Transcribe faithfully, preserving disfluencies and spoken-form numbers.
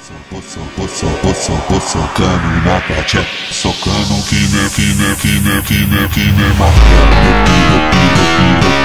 Socando na catia, socando que nem, que nem, que nem, que nem, que nem maconha.